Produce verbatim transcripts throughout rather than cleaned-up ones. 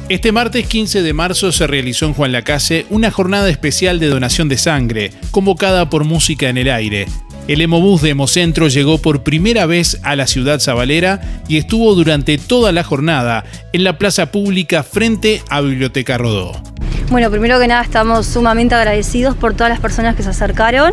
Este martes quince de marzo se realizó en Juan Lacase una jornada especial de donación de sangre, convocada por Música en el Aire. El Hemobús de Hemocentro llegó por primera vez a la ciudad sabalera y estuvo durante toda la jornada en la plaza pública frente a Biblioteca Rodó. Bueno, primero que nada estamos sumamente agradecidos por todas las personas que se acercaron.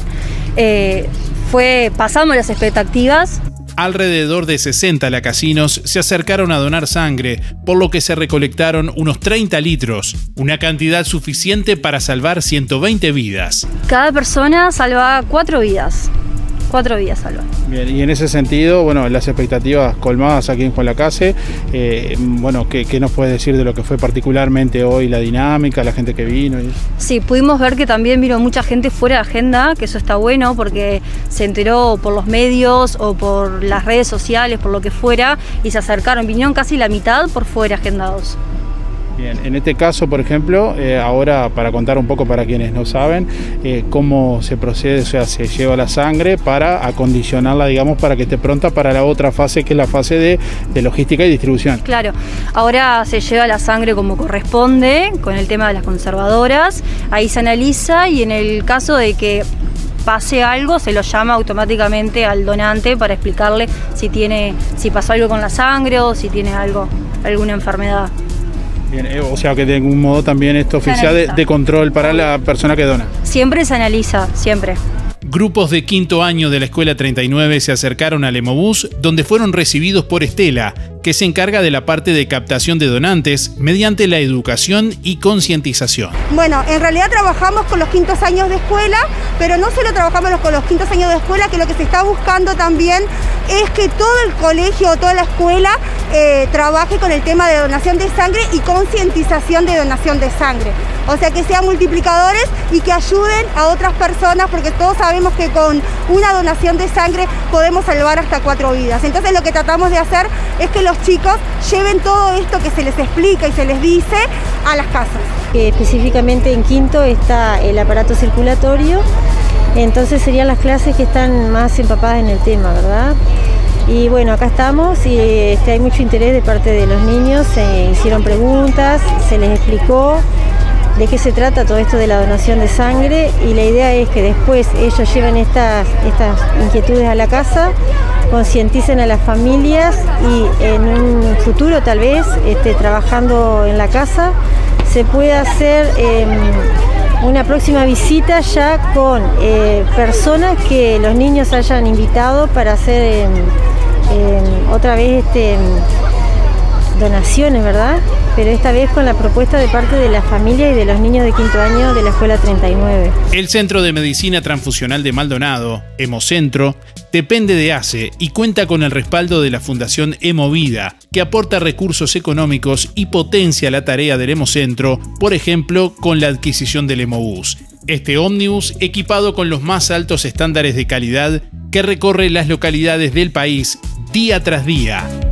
Eh, fue, pasamos las expectativas. Alrededor de sesenta lacasinos se acercaron a donar sangre, por lo que se recolectaron unos treinta litros, una cantidad suficiente para salvar ciento veinte vidas. Cada persona salva cuatro vidas. Cuatro vidas salvan. Bien, y en ese sentido, bueno, las expectativas colmadas aquí en Juan Lacase, eh, bueno, ¿qué, ¿qué nos puedes decir de lo que fue particularmente hoy la dinámica, la gente que vino? Y... Sí, pudimos ver que también vino mucha gente fuera de agenda, que eso está bueno porque se enteró por los medios o por las redes sociales, por lo que fuera, y se acercaron, vinieron casi la mitad por fuera agendados. Bien, en este caso, por ejemplo, eh, ahora para contar un poco para quienes no saben, eh, cómo se procede, o sea, se lleva la sangre para acondicionarla, digamos, para que esté pronta para la otra fase, que es la fase de, de logística y distribución. Claro, ahora se lleva la sangre como corresponde, con el tema de las conservadoras, ahí se analiza y en el caso de que pase algo, se lo llama automáticamente al donante para explicarle si tiene, si pasó algo con la sangre o si tiene algo, alguna enfermedad. Bien, o sea que de algún modo también esto oficial de, de control para la persona que dona. Siempre se analiza, siempre. Grupos de quinto año de la Escuela treinta y nueve se acercaron al Hemobús, donde fueron recibidos por Estela, que se encarga de la parte de captación de donantes mediante la educación y concientización. Bueno, en realidad trabajamos con los quintos años de escuela, pero no solo trabajamos con los quintos años de escuela, que lo que se está buscando también es que todo el colegio o toda la escuela eh, trabaje con el tema de donación de sangre y concientización de donación de sangre. O sea, que sean multiplicadores y que ayuden a otras personas, porque todos sabemos que con una donación de sangre podemos salvar hasta cuatro vidas. Entonces lo que tratamos de hacer es que los chicos lleven todo esto que se les explica y se les dice a las casas. Específicamente en quinto está el aparato circulatorio, entonces serían las clases que están más empapadas en el tema, ¿verdad? Y bueno, acá estamos y este, hay mucho interés de parte de los niños, se hicieron preguntas, se les explicó de qué se trata todo esto de la donación de sangre y la idea es que después ellos lleven estas, estas inquietudes a la casa, concienticen a las familias y en un futuro tal vez este, trabajando en la casa se pueda hacer eh, una próxima visita ya con eh, personas que los niños hayan invitado para hacer eh, eh, otra vez este, donaciones, ¿verdad? Pero esta vez con la propuesta de parte de la familia y de los niños de quinto año de la Escuela treinta y nueve. El Centro de Medicina Transfusional de Maldonado, Hemocentro, depende de A C E y cuenta con el respaldo de la Fundación Hemovida, que aporta recursos económicos y potencia la tarea del Hemocentro, por ejemplo, con la adquisición del Hemobús. Este ómnibus, equipado con los más altos estándares de calidad, que recorre las localidades del país día tras día.